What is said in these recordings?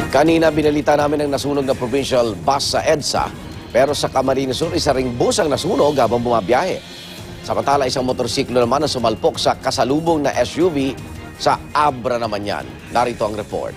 Kanina binalita namin ang nasunog na provincial bus sa EDSA, pero sa Camarines Sur, isa ring bus ang nasunog habang bumabiyahe. Samantala, isang motorsiklo naman ang sumalpok sa kasalubong na SUV sa Abra naman yan. Narito ang report.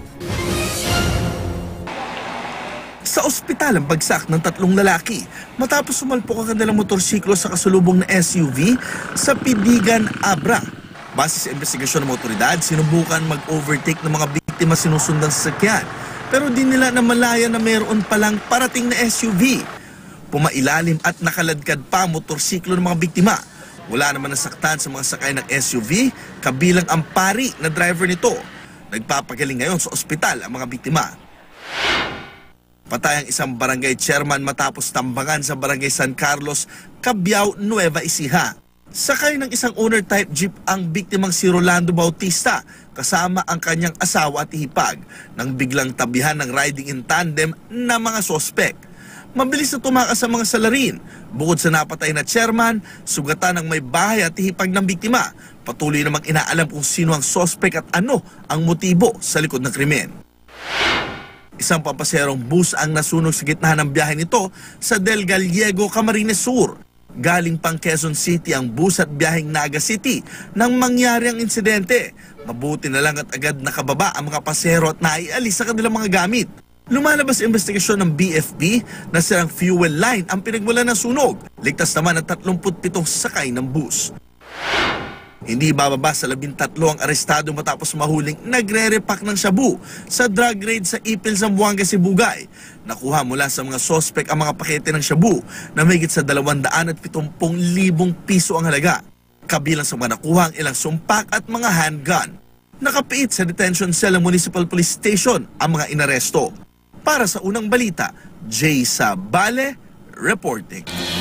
Sa ospital ang bagsak ng 3 lalaki matapos sumalpok ang kanilang motorsiklo sa kasalubong na SUV sa Pidigan, Abra. Base sa investigasyon ng otoridad, sinubukan mag-overtake ng mga biktima sinusundang sasakyan, pero di nila namalaya na mayroon palang parating na SUV. Pumailalim at nakaladkad pa ang motorsiklo ng mga biktima. Wala naman nasaktan sa mga sakay ng SUV, kabilang ang pari na driver nito. Nagpapagaling ngayon sa ospital ang mga biktima. Patay ang isang barangay chairman matapos tambangan sa barangay San Carlos, Cabiao, Nueva Ecija. Sakay ng isang owner-type jeep ang biktimang si Rolando Bautista kasama ang kanyang asawa at hipag nang biglang tabihan ng riding in tandem na mga sospek. Mabilis na tumakas sa mga salarin. Bukod sa napatay na chairman, sugatan ng may bahay at hipag ng biktima. Patuloy namang inaalam kung sino ang sospek at ano ang motibo sa likod ng krimen. Isang pampaserong bus ang nasunog sa gitna ng biyahe nito sa Del Gallego, Camarines Sur. Galing pang Quezon City ang bus at biyaheng Naga City nang mangyari ang insidente. Mabuti na lang at agad nakababa ang mga pasero at naialis sa kanilang mga gamit. Lumalabas ang investigasyon ng BFP na sirang fuel line ang pinagmulan ng sunog. Ligtas naman ang 37 sakay ng bus. Hindi bababa sa 13 ang arestado matapos mahuling nagre-repack ng shabu sa drug raid sa Ipil, Zamboanga, Sibugay. Nakuha mula sa mga sospek ang mga pakete ng shabu na mahigit sa 270,000 piso ang halaga. Kabilang sa mga nakuha ang ilang sumpak at mga handgun. Nakapiit sa detention cell ng Municipal Police Station ang mga inaresto. Para sa unang balita, Jay Sabale reporting.